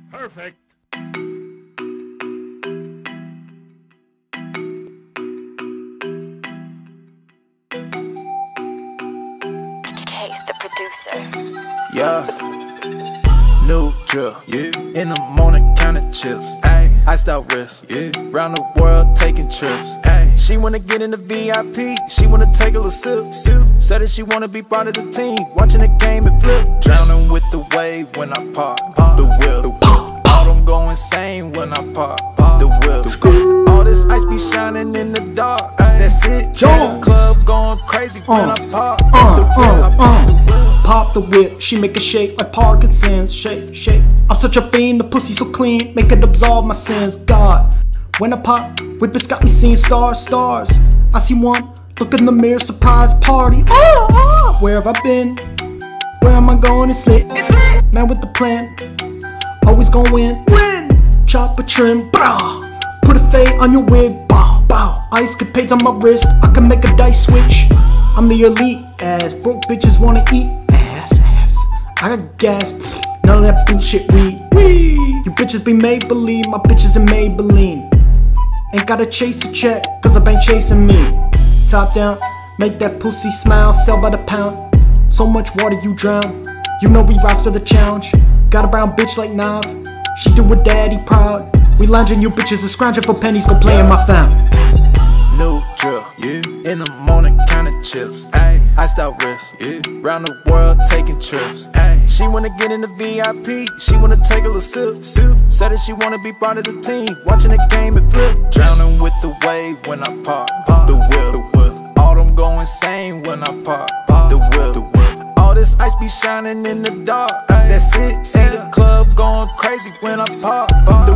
Perfect. Case the producer. Yeah, new drill. Yeah, in the morning counting chips. Ayy, iced out wrist. Yeah, round the world taking trips. Ayy, she wanna get in the VIP. She wanna take a little sip. Said that she wanna be part of the team. Watching the game and flip. Drowning with the wave when I pop the whip. All them go insane when I pop the whip. All this ice be shining in the dark. That's it. The club going crazy when I pop the whip. Pop the whip, she make it shake like Parkinson's. Shake, shake. I'm such a fiend, the pussy so clean, make it absolve my sins. God, when I pop, whip it's got me seeing stars, stars. I see one, look in the mirror, surprise party. Where have I been? Where am I going? It's lit. Man with the plan, always gon' win. Chop a trim, brah. Put a fade on your wig, bow, bow. Ice capades on my wrist, I can make a dice switch. I'm the elite ass, broke bitches wanna eat ass, ass. I got gas, none of that bullshit weed. You bitches be Maybelline, my bitches in Maybelline. Ain't gotta chase a check, cause I ain't chasing me. Top down, make that pussy smile, sell by the pound. So much water you drown, you know we rise to the challenge. Got a brown bitch like Nav, she do her daddy proud. We lounging, you bitches are scrounging for pennies, go play in my fountain. New drill, yeah. In the morning counting chips, ayy. Iced out wrist, yeah. Round the world taking trips, ayy. She wanna get in the VIP, she wanna take a little sip. Said that she wanna be part of the team, watching the game and flip. Drowning with the wave when I pop the whip. All them go insane when I pop the whip. All this ice be shining in the dark, that's it. See the club going crazy when I pop the